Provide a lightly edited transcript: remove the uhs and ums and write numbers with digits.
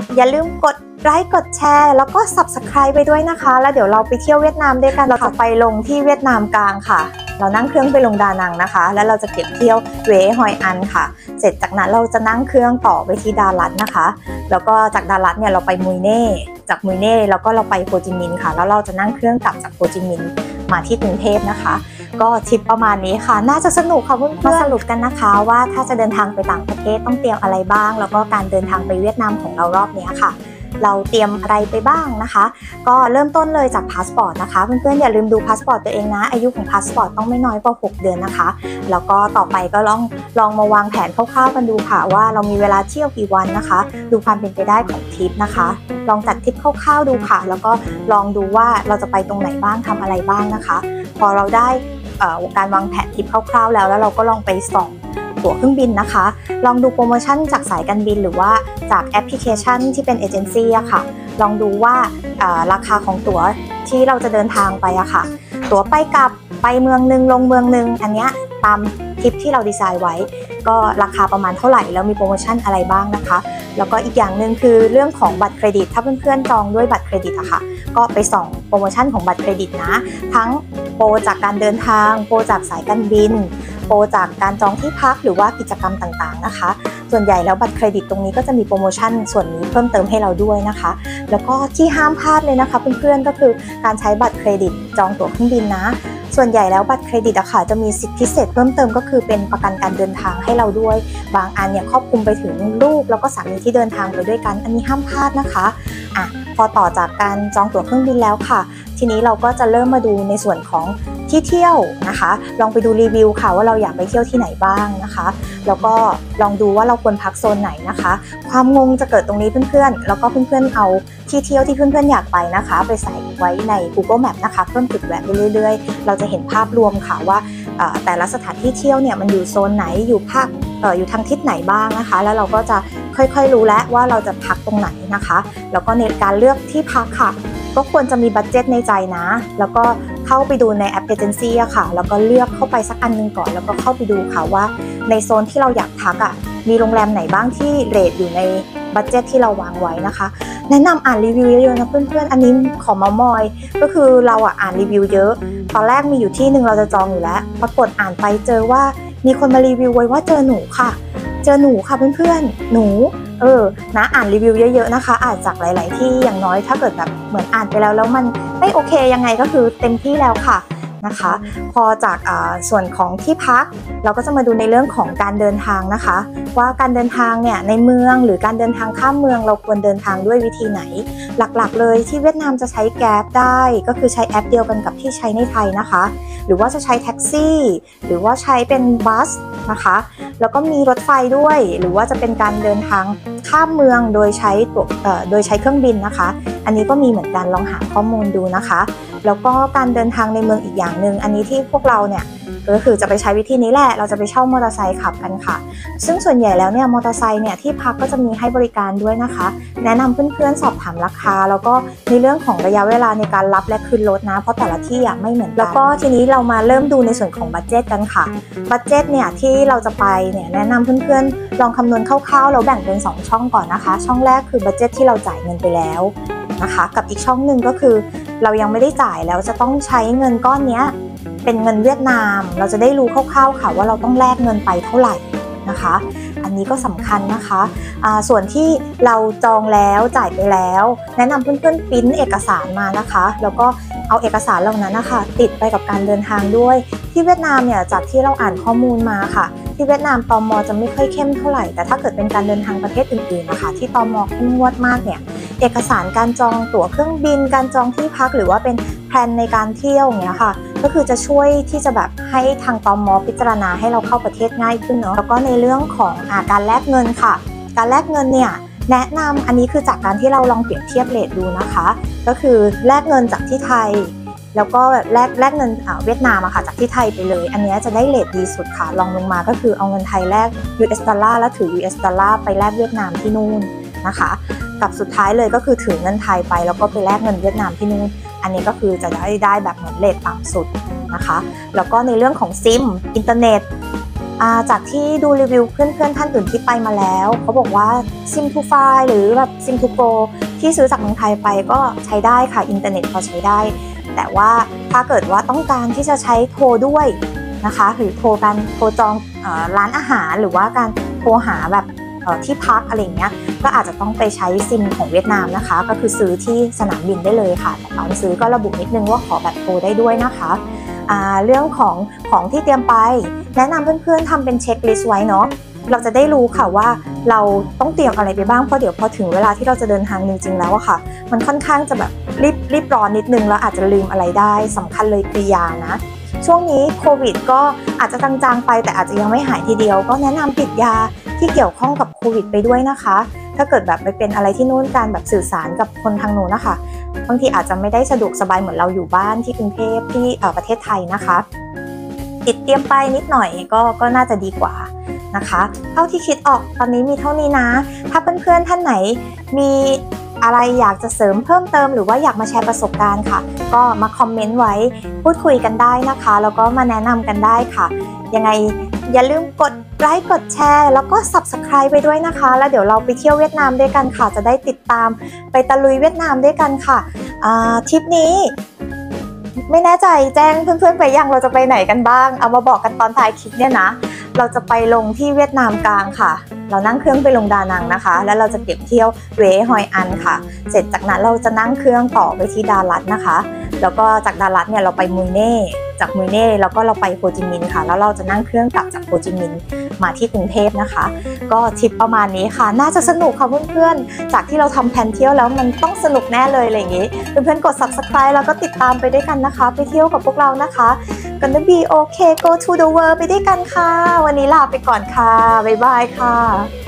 อย่าลืมกดไลค์กดแชร์แล้วก็ Subscribe ไปด้วยนะคะแล้วเดี๋ยวเราไปเที่ยวเวียดนามด้วยกันเราจะไปลงที่เวียดนามกลางค่ะเรานั่งเครื่องไปลงดานังนะคะแล้วเราจะเก็บเที่ยวเวฮอยอันค่ะเสร็จจากนั้นเราจะนั่งเครื่องต่อไปที่ดาลัดนะคะแล้วก็จากดาลัดเนี่ยเราไปมุยเน่จากมุยเน่แล้วก็เราไปโฮจิมินห์ค่ะแล้วเราจะนั่งเครื่องกลับจากโฮจิมินห์มาที่กรุงเทพนะคะก็ทริปประมาณนี้ค่ะน่าจะสนุกค่ะเพื่อนๆมาสรุปกันนะคะว่าถ้าจะเดินทางไปต่างประเทศต้องเตรียมอะไรบ้างแล้วก็การเดินทางไปเวียดนามของเรารอบนี้ค่ะเราเตรียมอะไรไปบ้างนะคะก็เริ่มต้นเลยจากพาสปอร์ตนะคะเพื่อนๆอย่าลืมดูพาสปอร์ตตัวเองนะอายุของพาสปอร์ตต้องไม่น้อยกว่า6เดือนนะคะแล้วก็ต่อไปก็ลองมาวางแผนคร่าวๆกันดูค่ะว่าเรามีเวลาเที่ยวกี่วันนะคะดูความเป็นไปได้ของทริปนะคะลองจัดทริปคร่าวๆดูค่ะแล้วก็ลองดูว่าเราจะไปตรงไหนบ้างทำอะไรบ้างนะคะพอเราได้การวางแผนทริปคร่าวๆแล้วเราก็ลองไปส่องตั๋วเครื่องบินนะคะลองดูโปรโมชั่นจากสายการบินหรือว่าจากแอปพลิเคชันที่เป็นเอเจนซี่อะค่ะลองดูว่าราคาของตั๋วที่เราจะเดินทางไปอะค่ะตั๋วไปกลับไปเมืองนึงลงเมืองนึงอันเนี้ยตามทริปที่เราดีไซน์ไว้ก็ราคาประมาณเท่าไหร่แล้วมีโปรโมชั่นอะไรบ้างนะคะแล้วก็อีกอย่างหนึ่งคือเรื่องของบัตรเครดิตถ้าเพื่อนๆจองด้วยบัตรเครดิตอะค่ะก็ไปส่องโปรโมชั่นของบัตรเครดิตนะทั้งโปรจากการเดินทางโปรจากสายการบินโปรจากการจองที่พักหรือว่ากิจกรรมต่างๆนะคะส่วนใหญ่แล้วบัตรเครดิตตรงนี้ก็จะมีโปรโมชั่นส่วนนี้เพิ่มเติมให้เราด้วยนะคะแล้วก็ที่ห้ามพลาดเลยนะคะเพื่อนๆก็คือการใช้บัตรเครดิตจองตั๋วเครื่องบินนะส่วนใหญ่แล้วบัตรเครดิตอะค่ะจะมีสิทธิพิเศษเพิ่มเติมก็คือเป็นประกันการเดินทางให้เราด้วยบางอันเนี่ยครอบคลุมไปถึงลูกแล้วก็สามีที่เดินทางไปด้วยกันอันนี้ห้ามพลาดนะคะพอต่อจากการจองตั๋วเครื่องบินแล้วค่ะทีนี้เราก็จะเริ่มมาดูในส่วนของที่เที่ยวนะคะลองไปดูรีวิวค่ะว่าเราอยากไปเที่ยวที่ไหนบ้างนะคะแล้วก็ลองดูว่าเราควรพักโซนไหนนะคะความงงจะเกิดตรงนี้เพื่อนๆแล้วก็เพื่อนๆเอาที่เที่ยวที่เพื่อนๆอยากไปนะคะไปใส่ไว้ใน Google Map นะคะเพิ่มจุดแวะไปเรื่อยๆเราจะเห็นภาพรวมค่ะว่าแต่ละสถานที่เที่ยวเนี่ยมันอยู่โซนไหนอยู่ภาคอยู่ทางทิศไหนบ้างนะคะแล้วเราก็จะค่อยๆรู้แล้วว่าเราจะพักตรงไหนนะคะแล้วก็ในการเลือกที่พักค่ะก็ควรจะมีบัดเจ็ตในใจนะแล้วก็เข้าไปดูในแอปเอเจนซี่อะค่ะแล้วก็เลือกเข้าไปสักอันนึงก่อนแล้วก็เข้าไปดูค่ะว่าในโซนที่เราอยากพักมีโรงแรมไหนบ้างที่เรทอยู่ในบัดเจ็ตที่เราวางไว้นะคะแนะนำอ่านรีวิวเยอะๆนะเพื่อนๆอันนี้ขอเมามอยก็คือเราอ่านรีวิวเยอะตอนแรกมีอยู่ที่นึงเราจะจองอยู่แล้วปรากฏอ่านไปเจอว่ามีคนมารีวิวไว้ว่าเจอหนูค่ะเพื่อนๆหนูนะอ่านรีวิวเยอะๆนะคะอ่านจากหลายๆที่อย่างน้อยถ้าเกิดแบบเหมือนอ่านไปแล้วมันไม่โอเคยังไงก็คือเต็มที่แล้วค่ะนะคะพอจากส่วนของที่พักเราก็จะมาดูในเรื่องของการเดินทางนะคะว่าการเดินทางเนี่ยในเมืองหรือการเดินทางข้ามเมืองเราควรเดินทางด้วยวิธีไหนหลักๆเลยที่เวียดนามจะใช้แกร็บได้ก็คือใช้แอปเดียวกันกับที่ใช้ในไทยนะคะหรือว่าจะใช้แท็กซี่หรือว่าใช้เป็นบัสนะคะแล้วก็มีรถไฟด้วยหรือว่าจะเป็นการเดินทางข้ามเมืองโดยใช้เครื่องบินนะคะอันนี้ก็มีเหมือนกันลองหาข้อมูลดูนะคะแล้วก็การเดินทางในเมืองอีกอย่างหนึ่งอันนี้ที่พวกเราเนี่ยก็คือจะไปใช้วิธีนี้แหละเราจะไปเช่ามอเตอร์ไซค์ขับกันค่ะซึ่งส่วนใหญ่แล้วเนี่ยมอเตอร์ไซค์เนี่ยที่พักก็จะมีให้บริการด้วยนะคะแนะนำเพื่อนๆสอบถามราคาแล้วก็ในเรื่องของระยะเวลาในการรับและคืนรถนะเพราะแต่ละที่ไม่เหมือนกันแล้วก็ทีนี้เรามาเริ่มดูในส่วนของบัดเจ็ตกันค่ะบัดเจ็ตเนี่ยที่เราจะไปเนี่ยแนะนำเพื่อนๆลองคำนวณคร่าวๆเราแบ่งเป็น2ช่องก่อนนะคะช่องแรกคือบัดเจ็ตที่เราจ่ายเงินไปแล้วนะคะกับอีกช่องหนึ่งก็คือเรายังไม่ได้จ่ายแล้วจะต้องใช้เงินก้อนนี้เป็นเงินเวียดนามเราจะได้รู้คร่าวๆค่ะว่าเราต้องแลกเงินไปเท่าไหร่นะคะอันนี้ก็สำคัญนะคะส่วนที่เราจองแล้วจ่ายไปแล้วแนะนำเพื่อนๆปริ้นเอกสารมานะคะแล้วก็เอาเอกสารเหล่านั้นนะคะติดไปกับการเดินทางด้วยที่เวียดนามเนี่ยจากที่เราอ่านข้อมูลมาค่ะที่เวียดนามตม.จะไม่ค่อยเข้มเท่าไหร่แต่ถ้าเกิดเป็นการเดินทางประเทศอื่นๆนะคะที่ตม.เข้มงวดมากเนี่ยเอกสารการจองตั๋วเครื่องบินการจองที่พักหรือว่าเป็นแพลนในการเที่ยวอย่างเงี้ยค่ะก็คือจะช่วยที่จะแบบให้ทางตม.พิจารณาให้เราเข้าประเทศง่ายขึ้นเนาะแล้วก็ในเรื่องของการแลกเงินค่ะการแลกเงินเนี่ยแนะนำอันนี้คือจากการที่เราลองเปรียบเทียบเรทดูนะคะก็คือแลกเงินจากที่ไทยแล้วก็แลกเงินเวียดนามค่ะจากที่ไทยไปเลยอันนี้จะได้เรทดีสุดค่ะลองลงมาก็คือเอาเงินไทยแลก US ดอลลาร์แล้วถือ US ดอลลาร์ไปแลกเวียดนามที่นู่นนะคะกับสุดท้ายเลยก็คือถือเงินไทยไปแล้วก็ไปแลกเงินเวียดนามที่นู่นอันนี้ก็คือจะได้แบบเหมือนเรทต่ำสุดนะคะแล้วก็ในเรื่องของซิมอินเทอร์เน็ตจากที่ดูรีวิวเพื่อนๆท่านอื่นที่ไปมาแล้วเขาบอกว่า Sim2Fly หรือแบบ Sim2Go ที่ซื้อจากเมืองไทยไปก็ใช้ได้ค่ะอินเทอร์เน็ตพอใช้ได้แต่ว่าถ้าเกิดว่าต้องการที่จะใช้โทรด้วยนะคะหรือโทรจองร้านอาหารหรือว่าการโทรหาแบบที่พักอะไรเงี้ยก็อาจจะต้องไปใช้ซิมของเวียดนามนะคะก็คือซื้อที่สนามบินได้เลยค่ะแต่ตอนซื้อก็ระบุนิดนึงว่าขอแบบโทรได้ด้วยนะคะเรื่องของที่เตรียมไปแนะนำเพื่อนๆทำเป็นเช็คลิสต์ไว้เนาะเราจะได้รู้ค่ะว่าเราต้องเตรียมอะไรไปบ้างเพราะเดี๋ยวพอถึงเวลาที่เราจะเดินทางจริงๆแล้วอะค่ะมันค่อนข้างจะแบบรีบร้อนนิดนึงแล้วอาจจะลืมอะไรได้สำคัญเลยคือยานะช่วงนี้โควิดก็อาจจะจางๆไปแต่อาจจะยังไม่หายทีเดียวก็แนะนำติดยาที่เกี่ยวข้องกับโควิดไปด้วยนะคะถ้าเกิดแบบไปเป็นอะไรที่นู่นการแบบสื่อสารกับคนทางโน้นนะคะบางทีอาจจะไม่ได้สะดวกสบายเหมือนเราอยู่บ้านที่กรุงเทพที่ประเทศไทยนะคะติดเตรียมไปนิดหน่อยก็น่าจะดีกว่านะคะเท่าที่คิดออกตอนนี้มีเท่านี้นะถ้าเพื่อนๆท่านไหนมีอะไรอยากจะเสริมเพิ่มเติมหรือว่าอยากมาแชร์ประสบการณ์ค่ะก็มาคอมเมนต์ไว้พูดคุยกันได้นะคะแล้วก็มาแนะนำกันได้ค่ะยังไงอย่าลืมกดไลค์กดแชร์แล้วก็ Subscribe ไปด้วยนะคะแล้วเดี๋ยวเราไปเที่ยวเวียดนามด้วยกันค่ะจะได้ติดตามไปตะลุยเวียดนามด้วยกันค่ะทริปนี้ไม่แน่ใจแจ้งเพื่อนๆไปยังเราจะไปไหนกันบ้างเอามาบอกกันตอนท้ายคลิปเนี่ยนะเราจะไปลงที่เวียดนามกลางค่ะเรานั่งเครื่องไปลงดานังนะคะแล้วเราจะเก็บเที่ยวเวฮอยอันค่ะเสร็จจากนั้นเราจะนั่งเครื่องต่อไปที่ดาลัดนะคะแล้วก็จากดาลัดเนี่ยเราไปมุยเน่จากมุยเน่แล้วก็เราไปโฮจิมินห์ค่ะแล้วเราจะนั่งเครื่องกลับจากโฮจิมินห์มาที่กรุงเทพนะคะก็ทริปประมาณนี้ค่ะน่าจะสนุกค่ะเพื่อนๆจากที่เราทำแผนเที่ยวแล้วมันต้องสนุกแน่เลยอะไรอย่างงี้เพื่อนๆกด Subscribe แล้วก็ติดตามไปด้วยกันนะคะไปเที่ยวกับพวกเรานะคะGonna be okay go to the world ไปด้วยกันค่ะวันนี้ลาไปก่อนค่ะบ๊ายบายค่ะ